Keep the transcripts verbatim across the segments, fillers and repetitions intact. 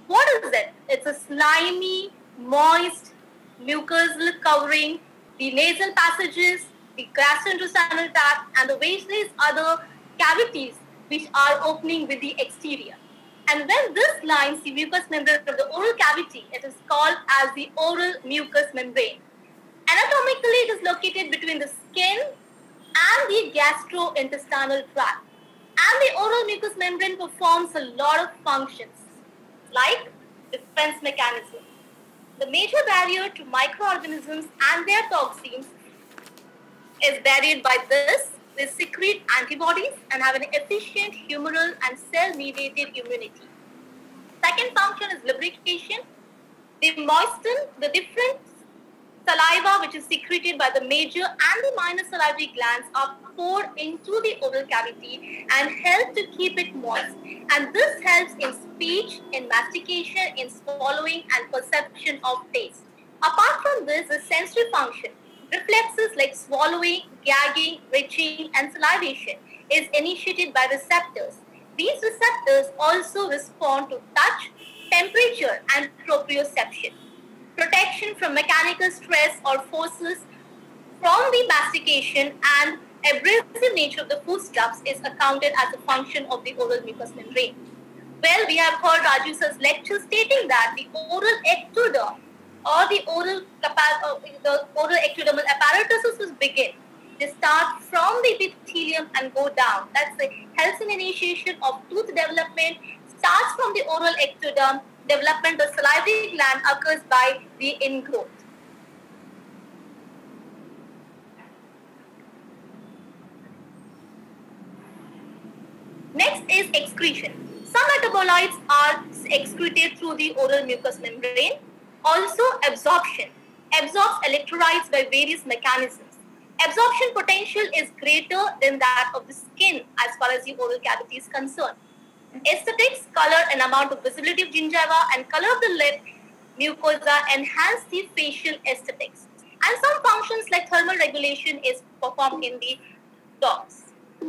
What is it? It's a slimy, moist, mucosal covering the nasal passages, the gastrointestinal tract, and the various other cavities which are opening with the exterior. And when this lines the mucous membrane of the oral cavity, it is called as the oral mucous membrane. Anatomically, it is located between the skin and the gastrointestinal tract. And the oral mucous membrane performs a lot of functions, like defense mechanism. The major barrier to microorganisms and their toxins is barried by this. They secrete antibodies and have an efficient humoral and cell-mediated immunity. Second function is lubrication. They moisten the different saliva which is secreted by the major and the minor salivary glands are poured into the oral cavity and help to keep it moist. And this helps in speech, in mastication, in swallowing and perception of taste. Apart from this, the sensory function, reflexes like swallowing, gagging, retching and salivation is initiated by receptors. These receptors also respond to touch, temperature and proprioception. Protection from mechanical stress or forces from the mastication and abrasive nature of the foodstuffs is accounted as a function of the oral mucous membrane. Well, we have heard Raju sir's lecture stating that the oral ectoderm or the oral, uh, the oral ectodermal apparatus will begin. They start from the epithelium and go down. That's the helps in initiation of tooth development, starts from the oral ectoderm. Development of salivary gland occurs by the ingrowth. Next is excretion. Some metabolites are excreted through the oral mucous membrane. Also absorption. Absorbs electrolytes by various mechanisms. Absorption potential is greater than that of the skin as far as the oral cavity is concerned. Aesthetics, color and amount of visibility of gingiva and color of the lip mucosa enhance the facial aesthetics. And some functions like thermal regulation is performed in the dogs.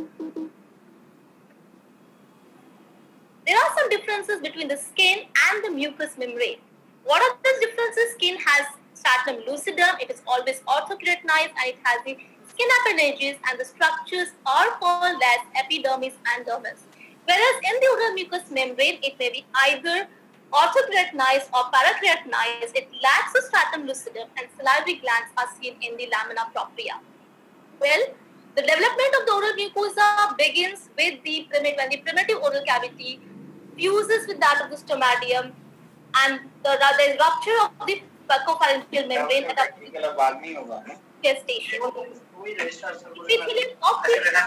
There are some differences between the skin and the mucous membrane. What are those differences? Skin has stratum lucidum, it is always orthokeratinized and it has the skin appendages and the structures are called as epidermis and dermis. Whereas in the oral mucous membrane, it may be either orthokeratinized or parakeratinized. It lacks the stratum lucidum and salivary glands are seen in the lamina propria. Well, the development of the oral mucosa begins with the primitive, when the primitive oral cavity fuses with that of the stomatium and the, the rupture of the buccopharyngeal membrane at a gestation. Epithelium of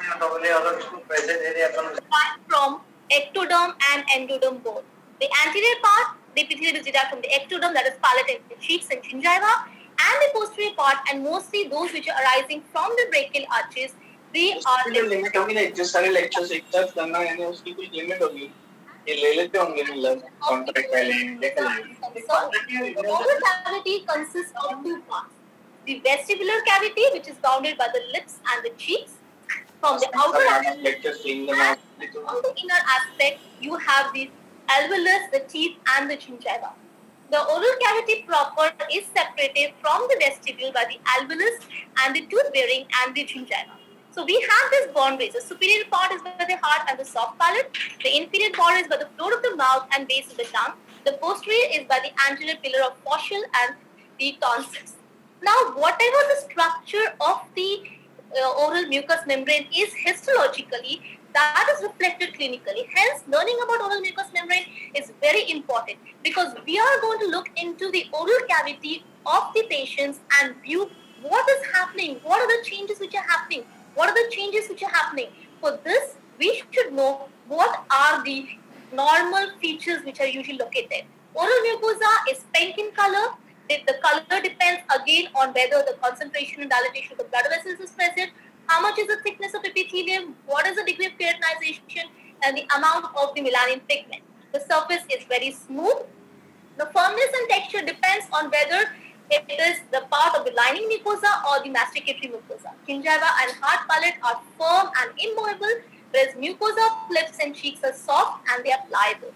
the from ectoderm and endoderm both. The anterior part, the epithelium is derived from the ectoderm, that is palate and cheeks and gingiva, and the posterior part, and mostly those which are arising from the brachial arches, they are limit होगी just सारे lectures एक साथ करना है ना उसकी कोई limit होगी ये ले लेते होंगे मतलब contract पहले लेकर the oral cavity consists of two parts. The vestibular cavity, which is bounded by the lips and the cheeks. From the outer aspect, from the inner aspect, you have the alveolus, the teeth, and the gingiva. The oral cavity proper is separated from the vestibule by the alveolus and the tooth bearing and the gingiva. So we have these boundaries. The superior part is by the heart and the soft palate. The inferior part is by the floor of the mouth and base of the tongue. The posterior is by the anterior pillar of faucial and the tonsils. Now, whatever the structure of the uh, oral mucous membrane is histologically, that is reflected clinically. Hence, learning about oral mucous membrane is very important because we are going to look into the oral cavity of the patients and view what is happening, what are the changes which are happening, what are the changes which are happening. For this, we should know what are the normal features which are usually located. Oral mucosa is pink in color. The color depends again on whether the concentration and dilatation of the blood vessels is present, how much is the thickness of epithelium, what is the degree of keratinization, and the amount of the melanin pigment. The surface is very smooth. The firmness and texture depends on whether it is the part of the lining mucosa or the masticatory mucosa. Gingiva and hard palate are firm and immovable, whereas mucosa of lips and cheeks are soft and they are pliable.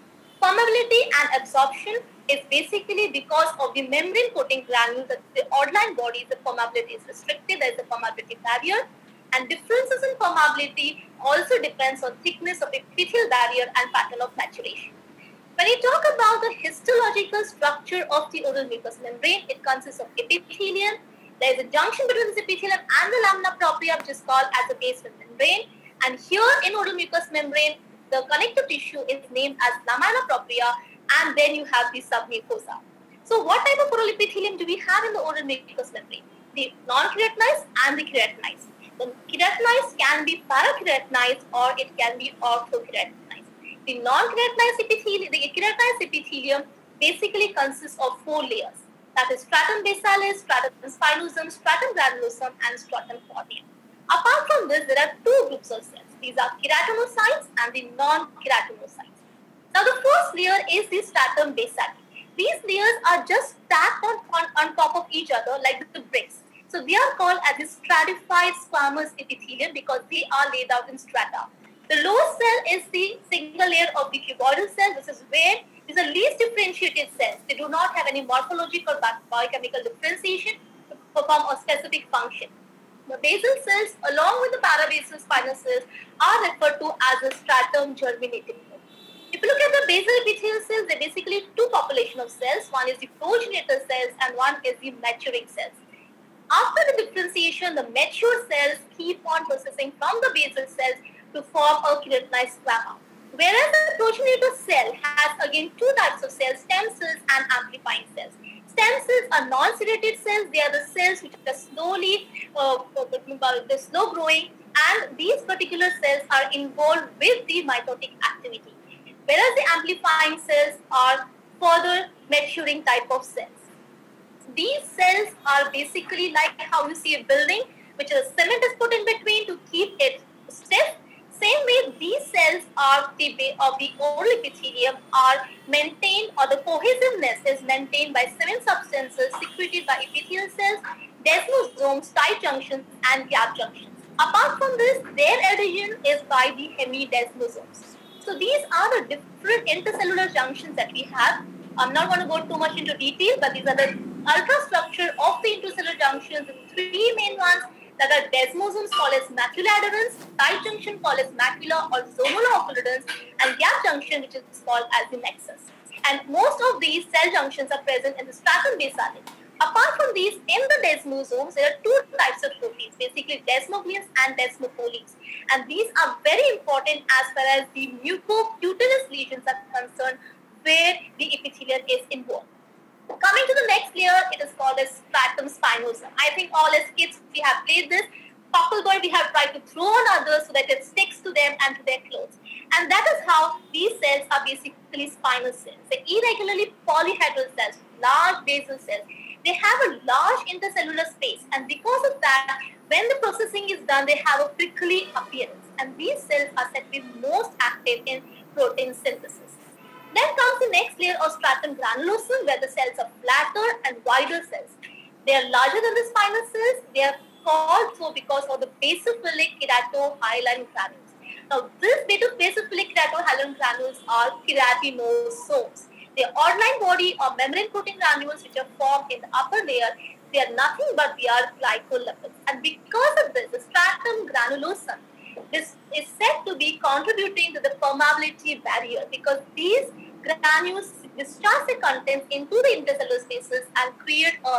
permeability and absorption is basically because of the membrane coating granules that the outline body, the permeability is restricted, there is a permeability barrier, and differences in permeability also depends on thickness of epithelial barrier and pattern of maturation. When we talk about the histological structure of the oral mucous membrane, it consists of epithelium. There is a junction between this epithelium and the lamina propria, which is called as a basement membrane. And here in oral mucous membrane, the connective tissue is named as lamina propria, and then you have the submucosa. So what type of oral epithelium do we have in the oral mucous membrane? The non-keratinized and the keratinized. The keratinized can be parakeratinized or it can be orthokeratinized. The non-keratinized epithelium, the keratinized epithelium basically consists of four layers. That is stratum basalis, stratum spinosum, stratum granulosum, and stratum corneum. Apart from this, there are two groups of cells. These are keratinocytes and the non-keratinocytes. Now, the first layer is the stratum basale. These layers are just stacked on, on, on top of each other like the bricks. So, they are called as the stratified squamous epithelium because they are laid out in strata. The lowest cell is the single layer of the cuboidal cell. This is where these are least differentiated cells. They do not have any morphological or biochemical differentiation to perform a specific function. The basal cells, along with the parabasal spinal cells, are referred to as a stratum germinative. If you look at the basal epithelial cells, they are basically two population of cells. One is the progenitor cells and one is the maturing cells. After the differentiation, the mature cells keep on processing from the basal cells to form a keratinized squama. Whereas the progenitor cell has again two types of cells, stem cells and amplifying cells. Stem cells are non-serrated cells. They are the cells which are slowly, uh, they're slow growing, and these particular cells are involved with the mitotic activity. Whereas the amplifying cells are further maturing type of cells. These cells are basically like how you see a building, which is cement is put in between to keep it stiff. Same way, these cells are the of the oral epithelium are maintained, or the cohesiveness is maintained by seven substances secreted by epithelial cells, desmosomes, tight junctions, and gap junctions. Apart from this, their adhesion is by the hemidesmosomes. So these are the different intercellular junctions that we have. I'm not going to go too much into detail, but these are the ultrastructure of the intercellular junctions. The three main ones that are desmosomes called as macula adherens, tight junction called as macula or zomula occludens, and gap junction which is called as the nexus. And most of these cell junctions are present in the stratum basale. Apart from these, in the desmosomes, there are two types of proteins, basically desmogleins and desmocoleins. And these are very important as far as the mucocutaneous lesions are concerned, where the epithelium is involved. Coming to the next layer, it is called as stratum spinosum. I think all as kids we have played this. Buckleball we have tried to throw on others so that it sticks to them and to their clothes. And that is how these cells are basically spinal cells. They're irregularly polyhedral cells, large basal cells. They have a large intercellular space, and because of that, when the processing is done, they have a prickly appearance. And these cells are said to be most active in protein synthesis. Then comes the next layer of stratum granulosum, where the cells are flatter and wider cells. They are larger than the spinal cells. They are called so because of the basophilic keratohyaline granules. Now, these basophilic keratohyaline granules are keratinosomes. They are odd-line body or membrane-coating granules which are formed in the upper layer. They are nothing but they are glycolipids. And because of this, the stratum granulosum, this is said to be contributing to the permeability barrier because these granules discharge the contents into the intercellular spaces and create a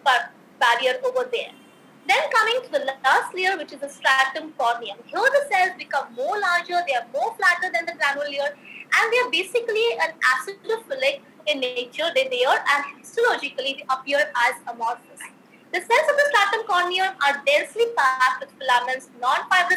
barrier over there. Then coming to the last layer, which is the stratum corneum. Here the cells become more larger, they are more flatter than the granule layer, and they are basically an acidophilic in nature. They layer and histologically they appear as amorphous. The cells of the stratum corneum are densely packed with filaments, non-fibrous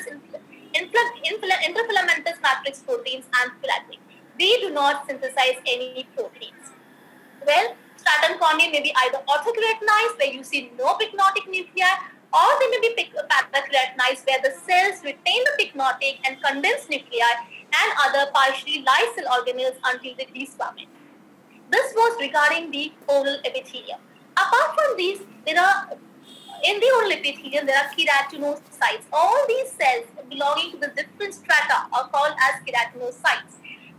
interfilamentous matrix proteins and filamentous. They do not synthesize any proteins. Well, stratum corneum may be either orthokeratinized, where you see no pycnotic nuclei, or they may be parakeratinized, where the cells retain the pycnotic and condensed nuclei and other partially live cell organelles until they desquamate. This was regarding the oral epithelium. Apart from these, there are in the oral epithelium, there are keratinocytes. All these cells belonging to the different strata are called as keratinocytes.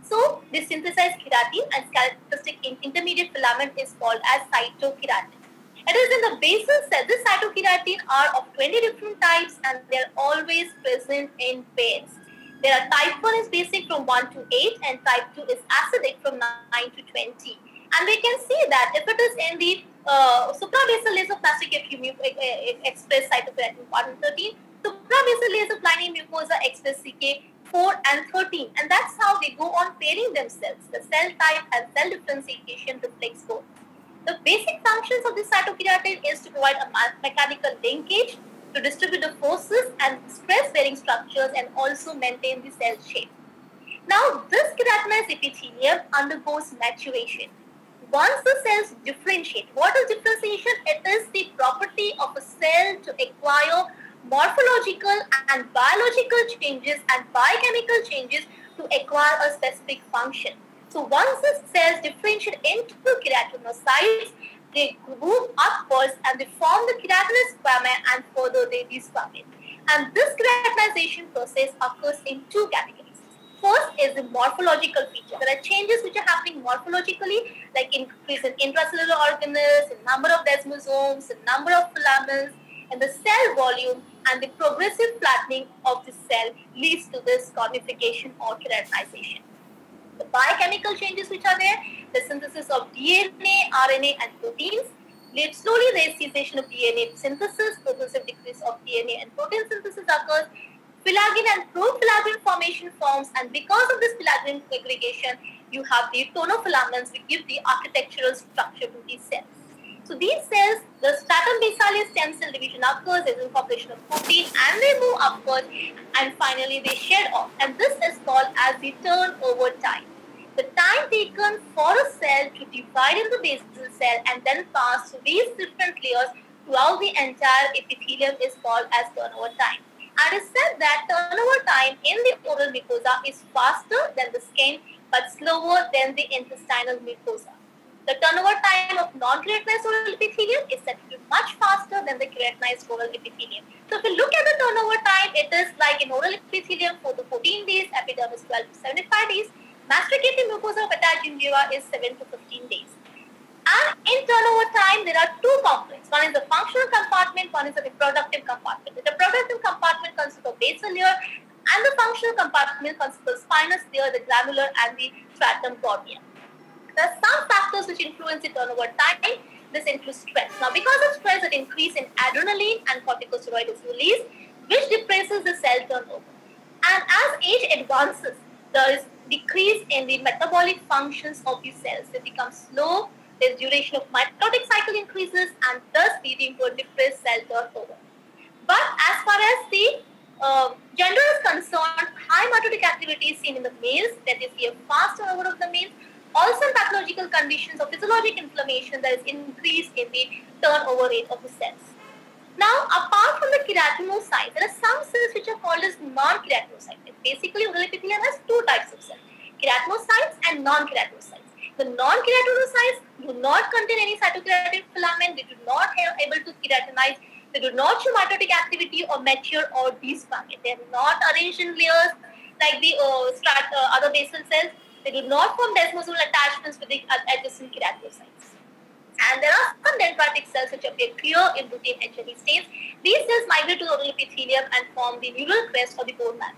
So this synthesized keratin and characteristic intermediate filament is called as cytokeratin. It is in the basal cell. This cytokeratin are of twenty different types and they are always present in pairs. There are type one is basic from one to eight and type two is acidic from nine to twenty. And we can see that if it is in the uh, suprabasal layers of plastic, if you express cytokeratin one and thirteen, suprabasal layers of lining mucosa express C K four and thirteen. And that's how they go on pairing themselves. The cell type and cell differentiation reflects both. The basic functions of this cytokeratin is to provide a mechanical linkage, to distribute the forces and stress-bearing structures and also maintain the cell shape. Now, this keratinized epithelium undergoes maturation. Once the cells differentiate, what is differentiation? It is the property of a cell to acquire morphological and biological changes and biochemical changes to acquire a specific function. So once the cells differentiate into keratinocytes, they move upwards and they form the keratinous squamate and further they desquamate. And this keratinization process occurs in two categories. First is the morphological feature. There are changes which are happening morphologically, like increase in intracellular organelles, in number of desmosomes, in number of filaments, and the cell volume, and the progressive flattening of the cell leads to this conification or keratinization. The biochemical changes which are there, the synthesis of D N A, R N A, and proteins, lead slowly there is cessation of D N A synthesis, progressive decrease of D N A and protein synthesis occurs, filaggrin and profilaggrin formation forms, and because of this filaggrin aggregation, you have the tonofilaments which give the architectural structure to these cells. So these cells, the stratum basale stem cell division occurs, there is incorporation of protein and they move upwards and finally they shed off, and this is called as the turnover time. The time taken for a cell to divide in the basal cell and then pass through these different layers throughout the entire epithelium is called as turnover time. And it is said that turnover time in the oral mucosa is faster than the skin but slower than the intestinal mucosa. The turnover time of non-keratinized oral epithelium is said to be much faster than the keratinized oral epithelium. So if you look at the turnover time, it is like in oral epithelium four to fourteen days, epidermis twelve to seventy-five days, masticating mucosa of attached gingiva is seven to fifteen days. And in turnover time, there are two components. One is the functional compartment, one is the reproductive compartment. The reproductive compartment consists of basal layer and the functional compartment consists of spinous layer, the granular and the stratum cornea. There are some factors which influence the turnover time. This includes stress. Now, because of stress, an increase in adrenaline and corticosteroid is released, which depresses the cell turnover. And as age advances, there is decrease in the metabolic functions of the cells. They become slow. Their duration of mitotic cycle increases and thus leading to a depressed cell turnover. But as far as the uh, gender is concerned, high mitotic activity is seen in the males, that is, see a fast turnover of the males. Also in pathological conditions of physiologic inflammation, there is increase in the turnover rate of the cells. Now, apart from the keratinocytes, there are some cells which are called as non-keratinocytes. Basically, oral epithelium has two types of cells, keratinocytes and non-keratinocytes. The non-keratinocytes do not contain any cytokeratin filament, they do not have able to keratinize, they do not show mitotic activity or mature or desquamate. They are not arranged in layers like the uh, strat, uh, other basal cells. They do not form desmosomal attachments with the adjacent keratinocytes. And there are some dendritic cells which appear clear in routine H L E stains. These cells migrate to the oral epithelium and form the neural crest or the bone marrow.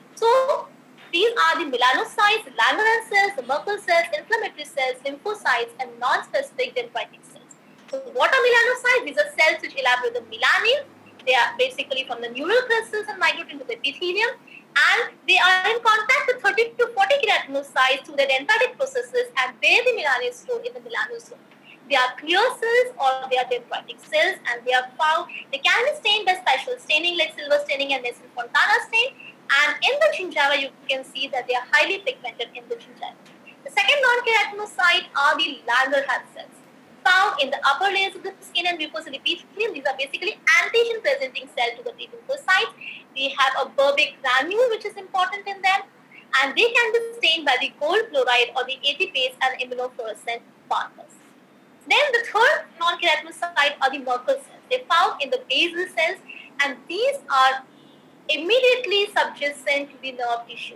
So, these are the melanocytes, Langerhans cells, the Merkel cells, inflammatory cells, lymphocytes, and non-specific dendritic cells. So, what are melanocytes? These are cells which elaborate the melanin. They are basically from the neural crystals and migrate into the epithelium. And they are in contact with thirty to forty keratinocytes through the dendritic processes, and there the melanin is stored in the melanosome. They are clear cells or they are dendritic cells, and they are found, they can be stained by special staining like silver staining and Nielsen Fontana stain. And in the gingiva, you can see that they are highly pigmented in the gingiva. The second non-keratinocyte are the Langerhans cells, found in the upper layers of the skin and mucosal epithelium. These are basically antigen-presenting cells to the lymphocytes. They have a Berbick granule which is important in them, and they can be stained by the gold chloride or the A T Pase and immunofluorescent markers. Then the third non-keratinocyte are the Merkel cells. They are found in the basal cells, and these are immediately subjacent to the nerve tissue.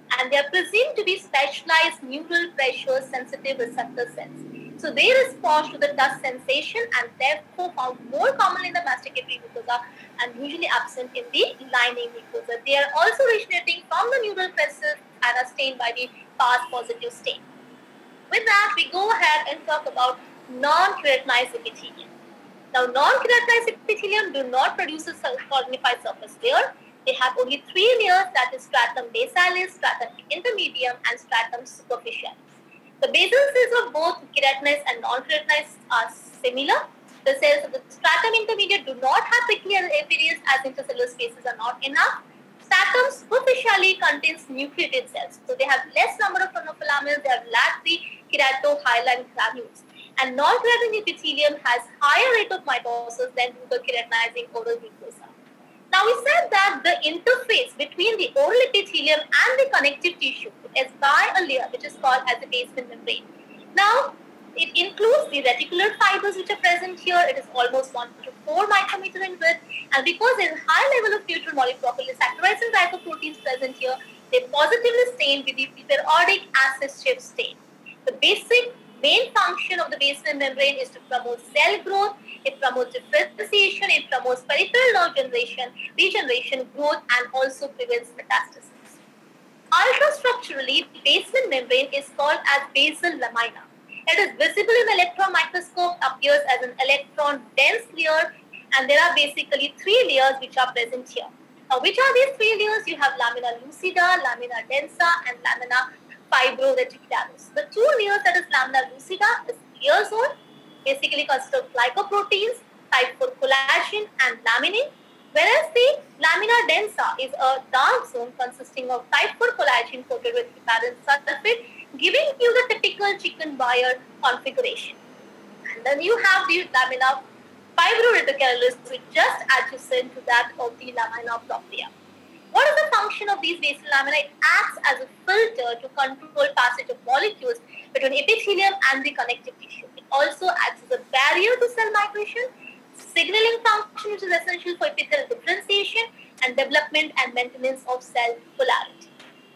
and they are presumed to be specialized neural pressure sensitive receptor cells. So they respond to the touch sensation and therefore found more common in the masticatory mucosa and usually absent in the lining mucosa. They are also originating from the neural plexus and are stained by the past positive stain. With that, we go ahead and talk about non-keratinized epithelium. Now, non-keratinized epithelium do not produce a conified surface layer. They have only three layers, that is stratum basalis, stratum intermedium, and stratum superficialis. The basal cells of both keratinized and non-keratinized are similar. The cells of the stratum intermediate do not have prickly apices as intercellular spaces are not enough. Stratum superficially contains nucleated cells, so they have less number of phonofilaments, they have lack the keratohyaline granules. And non-keratinized epithelium has higher rate of mitosis than the keratinizing oral mucosa. Now we said that the interface between the oral epithelium and the connective tissue is by a layer which is called as the basement membrane. Now it includes the reticular fibers which are present here. It is almost one to four micrometer in width, and because there is a high level of neutral molybdenum-saccharides and glycoproteins present here, they positively stain with the periodic acid shift stain. The basic main function of the basement membrane is to promote cell growth, it promotes differentiation, it promotes peripheral nerve generation, regeneration, growth, and also prevents metastasis. Ultrastructurally, the basement membrane is called as basal lamina. It is visible in the electron microscope, appears as an electron dense layer, and there are basically three layers which are present here. Now, which are these three layers? You have lamina lucida, lamina densa, and lamina fibroreticularis. The two layers, that is lamina lucida, is clear zone, basically consists of glycoproteins, type four collagen, and laminin, whereas the lamina densa is a dark zone consisting of type four collagen coated with heparin sulfate, giving you the typical chicken wire configuration. And then you have the lamina fibroreticularis, which is just adjacent to that of the lamina propria. What is the function of these basal lamina? It acts as a filter to control passage of molecules between epithelium and the connective tissue. It also acts as a barrier to cell migration, signaling function which is essential for epithelial differentiation and development and maintenance of cell polarity.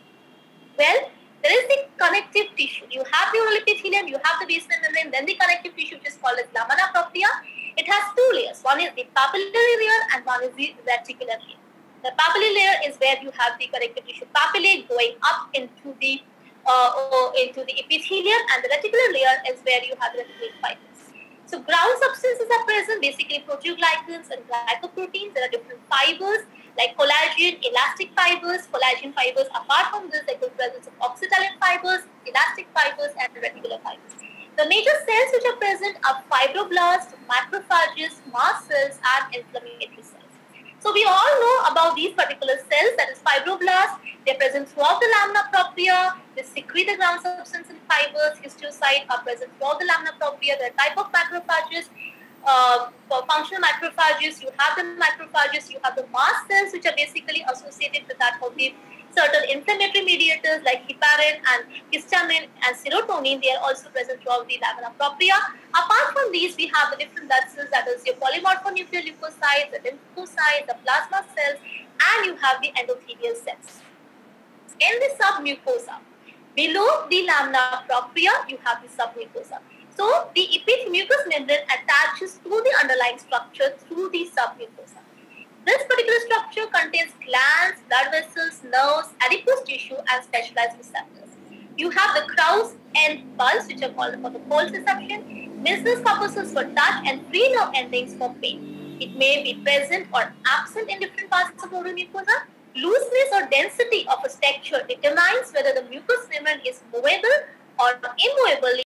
Well, there is the connective tissue. You have the oral epithelium, you have the basement membrane, then the connective tissue which is called as lamina propria. It has two layers. One is the papillary layer and one is the reticular layer. The papillary layer is where you have the connective tissue papillae going up into the uh, into the epithelium, and the reticular layer is where you have the reticular fibers. So ground substances are present, basically proteoglycans and glycoproteins. There are different fibers like collagen, elastic fibers, collagen fibers. Apart from this, there is the presence of oxytocin fibers, elastic fibers, and reticular fibers. The major cells which are present are fibroblasts, macrophages, mast cells, and inflammatory cells. So we all know about these particular cells, that is fibroblasts. They are present throughout the lamina propria. They secrete the ground substance and fibers. Histiocytes are present throughout the lamina propria. There are type of macrophages. Uh, for functional macrophages, you have the macrophages, you have the mast cells which are basically associated with that of the certain inflammatory mediators like heparin and histamine and serotonin. They are also present throughout the lamina propria. Apart from these, we have the different blood cells, that is your polymorphonuclear leukocytes, the lymphocytes, the plasma cells, and you have the endothelial cells. In the submucosa, below the lamina propria, you have the submucosa. So the epithelial membrane attaches to the underlying structure through the submucosa. This particular structure contains glands, blood vessels, nerves, adipose tissue, and specialized receptors. You have the Krauss end pulse, which are called for the pulse reception, Meissner's corpuscles for touch, and free nerve endings for pain. It may be present or absent in different parts of oral mucosa. Looseness or density of a texture determines whether the mucous membrane is movable or immovable